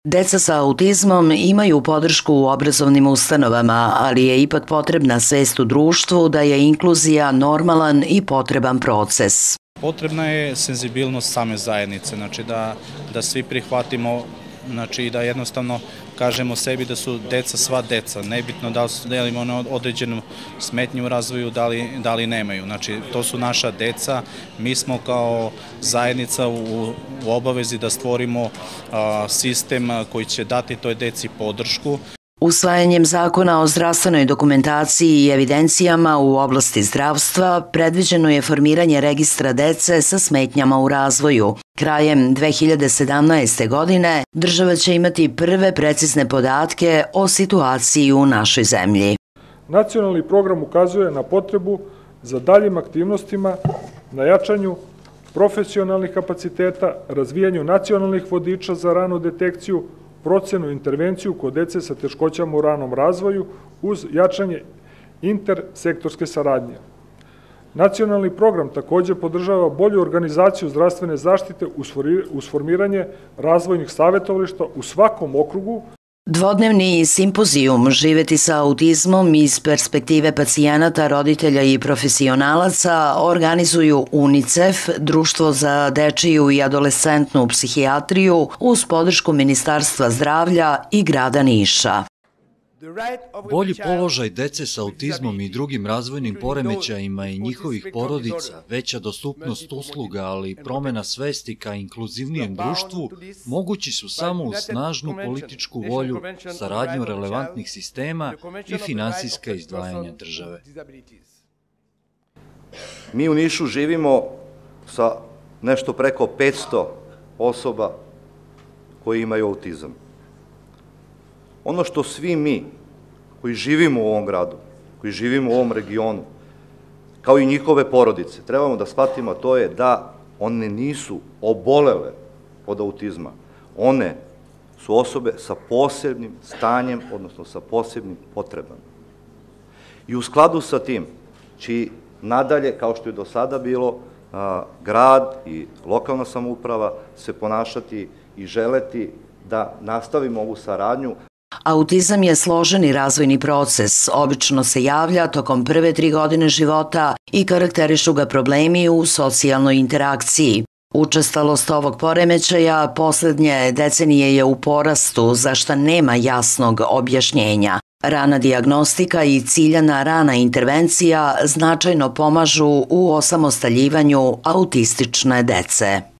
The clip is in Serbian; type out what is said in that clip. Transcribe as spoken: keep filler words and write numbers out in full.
Deca sa autizmom imaju podršku u obrazovnim ustanovama, ali je ipak potrebna svest u društvu da je inkluzija normalan i potreban proces. Potrebna je senzibilnost same zajednice, znači da, da svi prihvatimo, znači da jednostavno kažemo sebi da su deca sva deca, nebitno da li imaju određenu smetnju u razvoju, da li, da li nemaju. Znači, to su naša deca, mi smo kao zajednica u, u obavezi da stvorimo a, sistem koji će dati toj deci podršku. Usvajanjem zakona o zdravstvenoj dokumentaciji i evidencijama u oblasti zdravstva predviđeno je formiranje registra dece sa smetnjama u razvoju. Krajem dve hiljade sedamnaeste. godine država će imati prve precizne podatke o situaciji u našoj zemlji. Nacionalni program ukazuje na potrebu za daljim aktivnostima na jačanju profesionalnih kapaciteta, razvijanju nacionalnih vodiča za ranu detekciju, procenu i intervenciju kod dece sa teškoćama u ranom razvoju uz jačanje intersektorske saradnje. Nacionalni program takođe podržava bolju organizaciju zdravstvene zaštite uz formiranje razvojnih savjetovališta u svakom okrugu. Dvodnevni simpozijum Živeti sa autizmom iz perspektive pacijenata, roditelja i profesionalaca organizuju UNICEF, Društvo za dečiju i adolescentnu psihijatriju, uz podršku Ministarstva zdravlja i grada Niša. Bolji položaj dece sa autizmom i drugim razvojnim poremećajima i njihovih porodica, veća dostupnost usluga, ali i promena svesti ka inkluzivnijem društvu mogući su samo uz snažnu političku volju, saradnju relevantnih sistema i finansijska izdvajanja države. Mi u Nišu živimo sa nešto preko petsto osoba koji imaju autizam. Ono što svi mi koji živimo u ovom gradu, koji živimo u ovom regionu, kao i njihove porodice, trebamo da shvatimo, to je da one nisu obolele od autizma. One su osobe sa posebnim stanjem, odnosno sa posebnim potrebama. I u skladu sa tim će nadalje, kao što je do sada bilo, grad i lokalna samouprava se ponašati i želeti da nastavimo ovu saradnju. Autizam je složeni razvojni proces, obično se javlja tokom prve tri godine života i karakterišu ga problemi u socijalnoj interakciji. Učestalost ovog poremećaja poslednje decenije je u porastu, za šta nema jasnog objašnjenja. Rana dijagnostika i ciljana rana intervencija značajno pomažu u osamostaljivanju autistične dece.